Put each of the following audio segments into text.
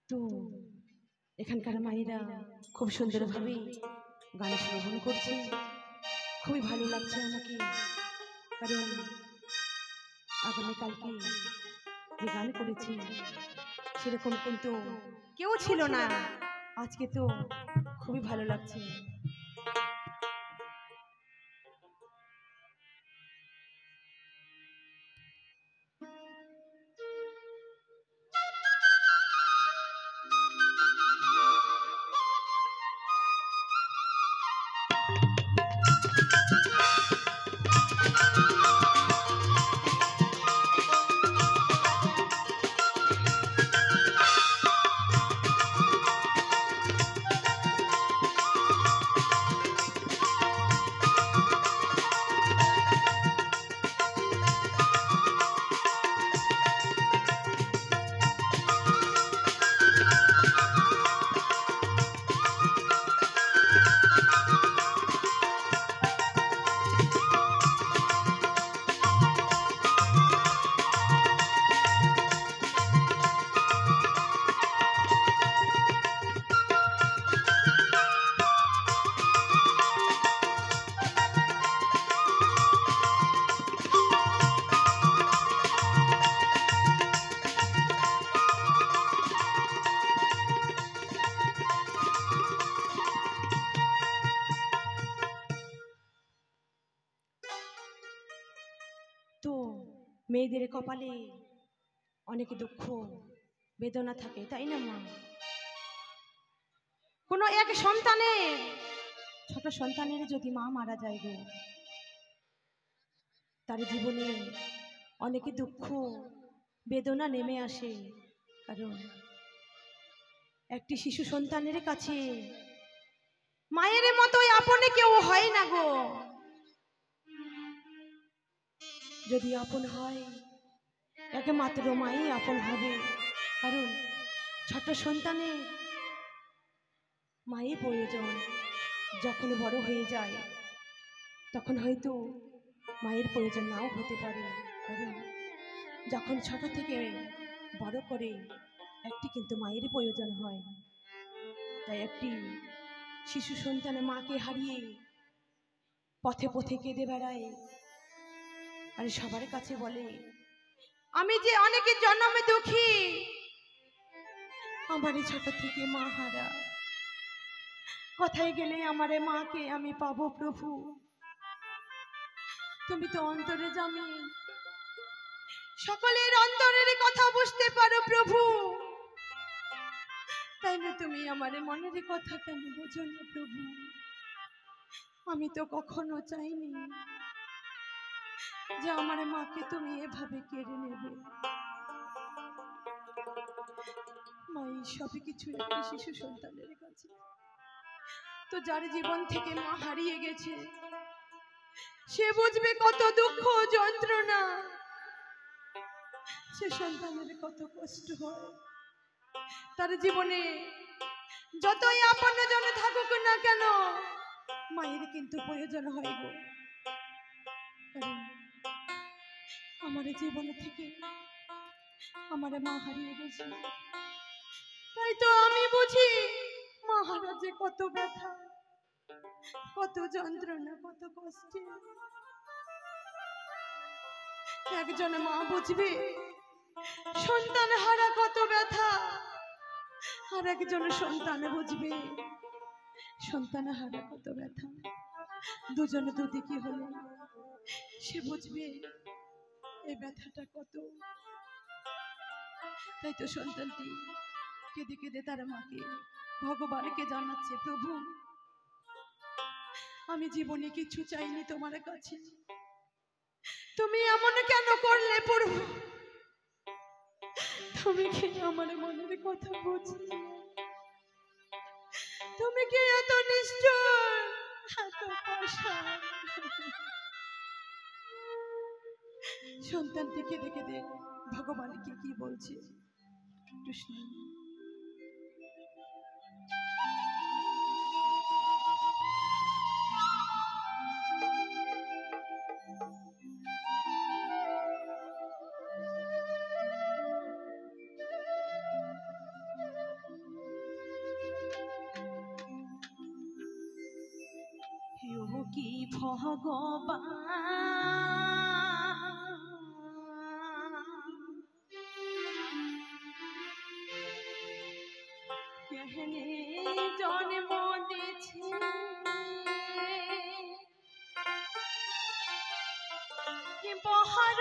তো এখানকার মায়েরা খুব সুন্দরভাবে গান শ্রবণ করছে, খুবই ভালো লাগছে আমাকে। কারণ আগামীকালকে যে গান করেছি সেরকম কিন্তু কেউ ছিল না, আজকে তো খুবই ভালো লাগছে। তো মেয়েদের কপালে অনেক দুঃখ বেদনা থাকে, তাই না মা? কোনো এক সন্তানের, ছোট সন্তানের যদি মা মারা যায় গো, তার জীবনে অনেক দুঃখ বেদনা নেমে আসে। কারণ একটি শিশু সন্তানের কাছে মায়ের মতোই আপনে কেউ হয় না গো। যদি আপন হয় একমাত্র মাই আপন হবে। কারণ ছোট সন্তানের মাই প্রয়োজন। যখন বড় হয়ে যায় তখন হয়তো মায়ের প্রয়োজন নাও হতে পারে। কারণ যখন ছোট থেকে বড় করে একটি কিন্তু মায়ের প্রয়োজন হয়। তাই একটি শিশু সন্তান মাকে হারিয়ে পথে পথে কেঁদে বেড়ায়, আর সবার কাছে বলে আমি যে অনেকের জন্মে দুঃখী, আমারই ছোট থেকে মা হারা। কোথায় গেলে আমারে মাকে আমি পাবো প্রভু? তুমি তো অন্তরে জামি, সকলের অন্তরের কথা বুঝতে পারো প্রভু। তাই না তুমি আমারে মনের কথা কেন বোঝো না প্রভু? আমি তো কখনো চাইনি যে আমার মাকে তুমি এভাবে কেড়ে নেবে। মাই সবই কিছু একটি শিশু সন্তানের কাছে। তো যার জীবন থেকে মা হারিয়ে গেছে সে বুঝবে কত দুঃখ যন্ত্রণা, সে সন্তানের কত কষ্ট হয়। তার জীবনে যতই আপন জন থাকুক না কেন মায়ের কিন্তু প্রয়োজন হয় গো। আমার জীবন থেকে আমার মা হারিয়ে গেছে, তাই তো আমি বুঝি মা হারা যে কত ব্যথা, কত যন্ত্রণা, কত কষ্ট। একজন মা বুঝবে সন্তান হারা কত ব্যথা, আর একজন সন্তান বুঝবে সন্তান হারা কত ব্যথা। দুজনে দুদিকে হলে সে বুঝবে এই ব্যথাটা কত। তাই তো সন্তানটি কেঁদে কেঁদে তার মাকে ভগবানকে জানাচ্ছে, প্রভু আমি জীবনে কিছু চাইনি তোমার কাছে, তুমি এমন কেন করলে প্রভু? তুমি কি আমার মনের কথা বুঝলে? তুমি কি এত নিষ্ঠুর, এত পাষাণ? সন্তানটি কেঁদে কেঁদে ভগবানকে কি বলছে কৃষ্ণ। कहने जन्म दिछे कि बहर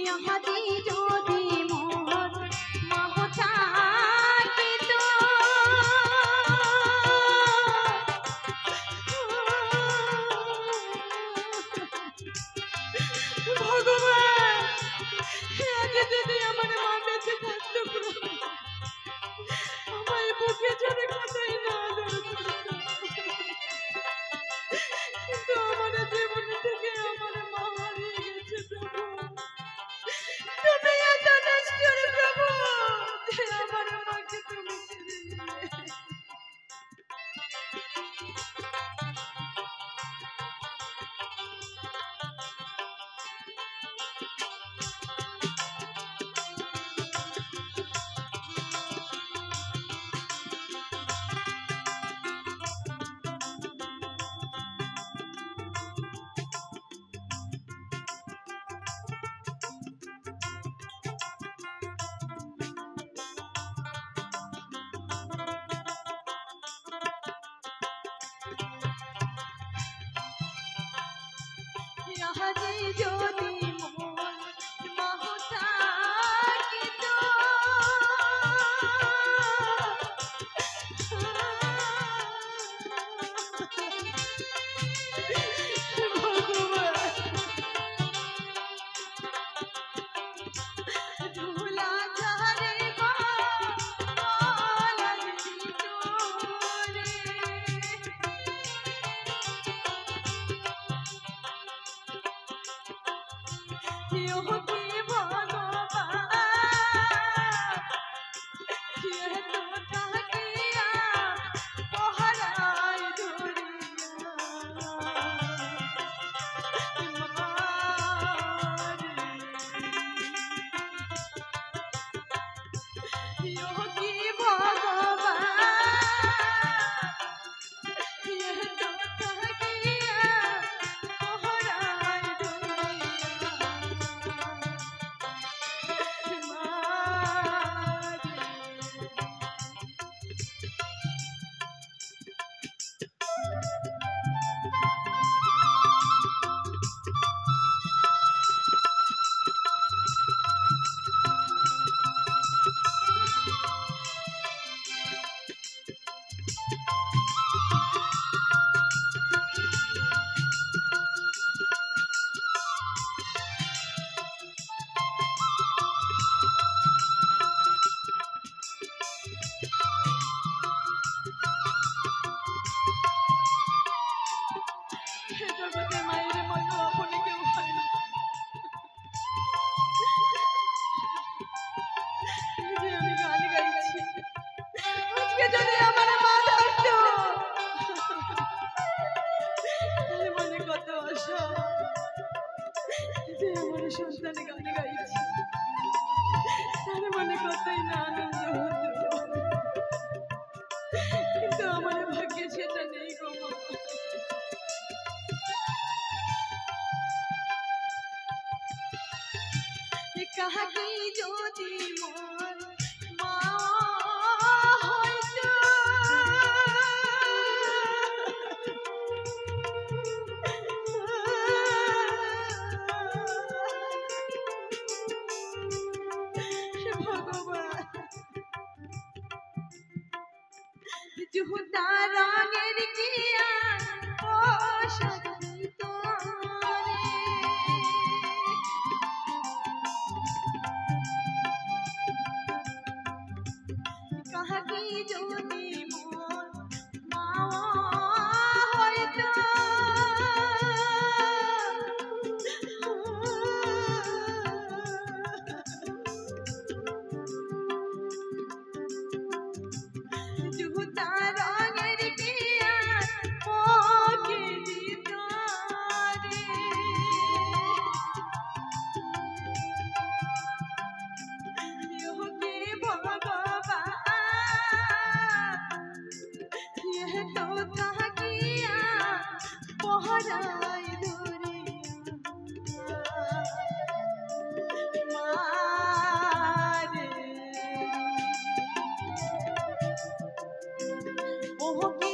সন্তান গান গাইছে, তার মনে কতই না আনন্দ হতো, কিন্তু আমার ভাগ্যে সেটা নেই গো মা। কাহাকে যদি মন মা হইতো, ভগবান জুহুদা রঙের গিয়া পোশাক দিতো রে, কাহাকে যদি মন মা হইতো, জুহুদা রঙের গিয়া পোকে দিতো রে, योगी भगवान यह तो था किया पहराई दुनिया मारे ओह